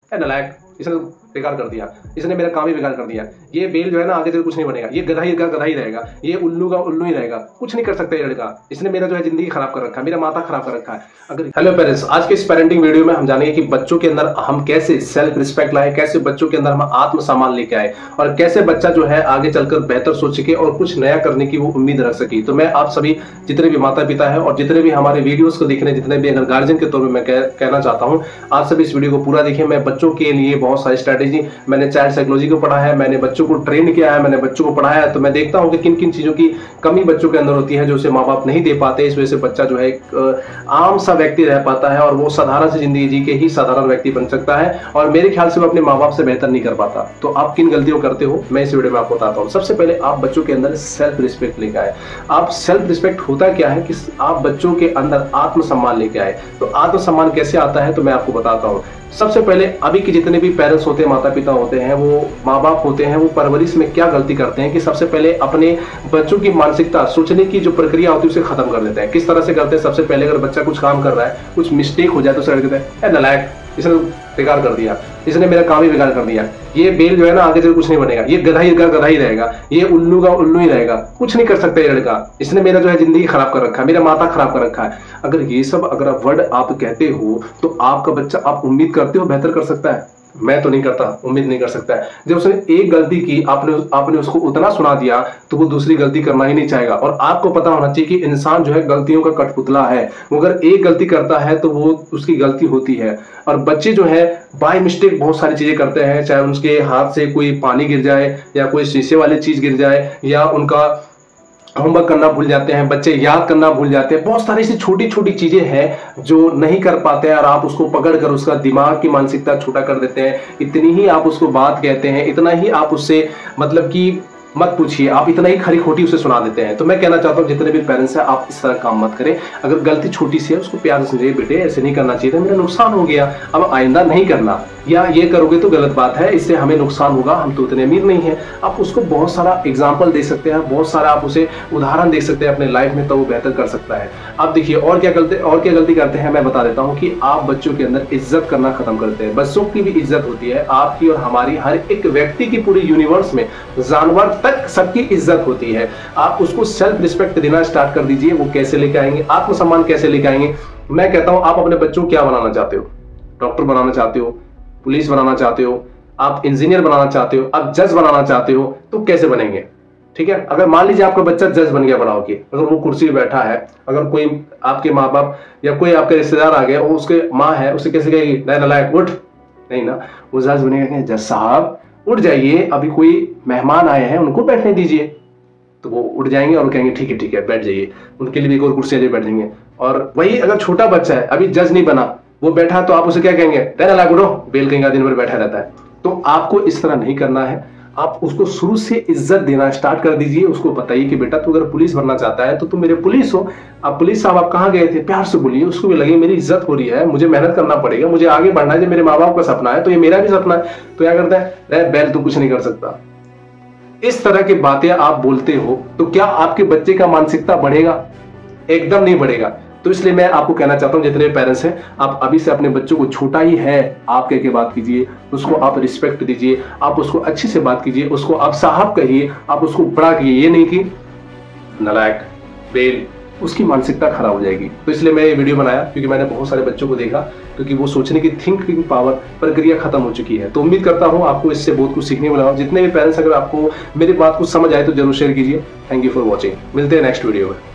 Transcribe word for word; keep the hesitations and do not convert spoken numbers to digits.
है नालायक, इसने बेकार कर दिया, इसने मेरा काम ही बेकार कर दिया। ये बेल जो है ना आगे चल कुछ नहीं बनेगा, ये गधा ही का गधा ही रहेगा, ये उल्लू का उल्लू ही रहेगा, कुछ नहीं कर सकता ये लड़का, इसने मेरा जो है जिंदगी खराब कर रखा है, मेरा माथा खराब कर रखा है। अगर हेलो पेरेंट्स, आज के इस पेरेंटिंग वीडियो में हम जानेंगे कि बच्चों के अंदर हम कैसे सेल्फ रिस्पेक्ट लाए, कैसे बच्चों के अंदर हम आत्मसम्मान लेके आए और कैसे बच्चा जो है आगे चलकर बेहतर सोच सके और कुछ नया करने की वो उम्मीद रख सकी। तो मैं आप सभी जितने भी माता पिता है और जितने भी हमारे वीडियोस को देखने जितने भी अगर गार्जियन के तौर पर मैं कह, कहना चाहता हूँ, आप सभी इस वीडियो को पूरा देखिए। मैं बच्चों के लिए बहुत सारी स्ट्रेटेजी, मैंने चाइल्ड साइकोलॉजी को पढ़ा है, मैंने बच्चों को ट्रेन किया है, मैंने बच्चों को पढ़ाया है, तो मैं देखता हूं कि किन किन चीजों की कमी बच्चों के अंदर होती है जो उसे माँ बाप नहीं दे पाते। इस वजह से बच्चा जो है एक आम सा व्यक्ति रह पाता है और वो साधारण सी जिंदगी जी के ही साधारण व्यक्ति बन सकता है और मेरे ख्याल से वो अपने माँ बाप से बेहतर नहीं कर पाता। तो आप किन गलतियों करते हो मैं इस वीडियो में आपको बताता हूँ। सबसे पहले आप बच्चों के अंदर सेल्फ रिस्पेक्ट लेकर आए। आप सेल्फ रिस्पेक्ट होता क्या है कि आप बच्चों के अंदर आत्मसम्मान लेके आए। तो आत्मसम्मान कैसे आता है तो मैं आपको बताता हूँ। सबसे पहले अभी के जितने भी पेरेंट्स होते हैं, माता पिता होते हैं, वो माँ बाप होते हैं, वो परवरिश में क्या गलती करते हैं कि सबसे पहले अपने बच्चों की मानसिकता, सोचने की जो प्रक्रिया होती है उसे खत्म कर देते हैं। किस तरह से करते हैं? सबसे पहले अगर बच्चा कुछ काम कर रहा है, कुछ मिस्टेक हो जाए तो उसे कहते हैं नालायक, इसने बेकार कर दिया, इसने मेरा काम ही बेकार कर दिया, ये बेल जो है ना आगे चल कुछ नहीं बनेगा, ये गधा ही का गधा ही रहेगा, ये उल्लू का उल्लू ही रहेगा, कुछ नहीं कर सकता ये लड़का, इसने मेरा जो है जिंदगी खराब कर रखा है, मेरा माथा खराब कर रखा है। अगर ये सब अगर वर्ड आप कहते हो तो आपका बच्चा, आप उम्मीद करते हो बेहतर कर सकता है? मैं तो नहीं करता, उम्मीद नहीं कर सकता है। जब उसने एक गलती की, आपने आपने उसको उतना सुना दिया तो वो दूसरी गलती करना ही नहीं चाहेगा। और आपको पता होना चाहिए कि इंसान जो है गलतियों का कठपुतला है। वो अगर एक गलती करता है तो वो उसकी गलती होती है। और बच्चे जो है बाय मिस्टेक बहुत सारी चीजें करते हैं, चाहे उनके हाथ से कोई पानी गिर जाए या कोई शीशे वाली चीज गिर जाए या उनका होमवर्क करना भूल जाते हैं, बच्चे याद करना भूल जाते हैं। बहुत सारी ऐसी छोटी छोटी चीजें हैं जो नहीं कर पाते हैं और आप उसको पकड़कर उसका दिमाग की मानसिकता छोटा कर देते हैं। इतनी ही आप उसको बात कहते हैं, इतना ही आप उससे मतलब कि मत पूछिए, आप इतना ही खरी खोटी उसे सुना देते हैं। तो मैं कहना चाहता हूँ जितने भी पेरेंट्स हैं आप इस तरह काम मत करें। अगर गलती छोटी सी है उसको प्यार से समझिए, बेटे ऐसे नहीं करना चाहिए था, मेरा नुकसान हो गया, अब आइंदा नहीं करना, या ये करोगे तो गलत बात है, इससे हमें नुकसान होगा, हम तो उतने अमीर नहीं है। आप उसको बहुत सारा एग्जाम्पल दे सकते हैं, बहुत सारा आप उसे उदाहरण दे सकते हैं अपने लाइफ में, तो वो बेहतर कर सकता है। आप देखिए और क्या गलती और क्या गलती करते हैं मैं बता देता हूँ कि आप बच्चों के अंदर इज्जत करना खत्म करते हैं। बच्चों की भी इज्जत होती है, आपकी और हमारी, हर एक व्यक्ति की, पूरी यूनिवर्स में जानवर तक सबकी इज्जत होती है। आप उसको सेल्फ रिस्पेक्ट देना स्टार्ट कर दीजिए। वो कैसे लेके आएंगे? आत्मसम्मान कैसे लेके आएंगे? मैं कहता हूं आप अपने बच्चों को क्या बनाना चाहते हो? डॉक्टर बनाना चाहते हो, पुलिस बनाना चाहते हो, आप इंजीनियर बनाना चाहते हो, आप जज बनाना चाहते हो, तो कैसे बनेंगे? ठीक है, अगर मान लीजिए आपका बच्चा जज बन गया बड़ा होके, अगर वो कुर्सी पे बैठा है, अगर कोई आपके माँ बाप या कोई आपके रिश्तेदार आ गया और उसके माँ है, उसे कैसे कहेगी नहीं नालायक उठ? नहीं ना, वो जज बनेगा, जज साहब उठ जाइए, अभी कोई मेहमान आए हैं उनको बैठने दीजिए। तो वो उठ जाएंगे और कहेंगे ठीक है ठीक है बैठ जाइए, उनके लिए भी एक और कुर्सी बैठ जाएंगे। और वही अगर छोटा बच्चा है, अभी जज नहीं बना, वो बैठा, तो आप उसे क्या कहेंगे? नालायक उठो, बेल कहेंगे, दिन भर बैठा रहता है। तो आपको इस तरह नहीं करना है। आप उसको शुरू से इज्जत देना स्टार्ट कर दीजिए। उसको बताइए कि बेटा तू अगर पुलिस बनना चाहता है तो तुम मेरे पुलिस हो। आप पुलिस साहब आप कहाँ गए थे? प्यार से बोलिए, उसको भी लगे मेरी इज्जत हो रही है, मुझे मेहनत करना पड़ेगा, मुझे आगे बढ़ना है, जो मेरे माँ बाप का सपना है तो ये मेरा भी सपना है। तो क्या करता है? बैल तू कुछ नहीं कर सकता। इस तरह की बातें आप बोलते हो तो क्या आपके बच्चे का मानसिकता बढ़ेगा? एकदम नहीं बढ़ेगा। तो इसलिए मैं आपको कहना चाहता हूं जितने पेरेंट्स हैं, आप अभी से अपने बच्चों को, छोटा ही है आप कह के बात कीजिए, उसको आप रिस्पेक्ट दीजिए, आप उसको अच्छे से बात कीजिए, उसको आप साहब कहिए, आप उसको बड़ा कहिए, ये नहीं कि नालायक, बेल, उसकी मानसिकता खराब हो जाएगी। तो इसलिए मैं ये वीडियो बनाया क्योंकि मैंने बहुत सारे बच्चों को देखा क्योंकि वो सोचने की थिंकिंग पावर, प्रक्रिया खत्म हो चुकी है। तो उम्मीद करता हूं आपको इससे बहुत कुछ सीखने मिला। जितने भी पेरेंट्स अगर आपको मेरी बात कुछ समझ आए तो जरूर शेयर कीजिए। Thank you for watching. मिलते हैं नेक्स्ट वीडियो में।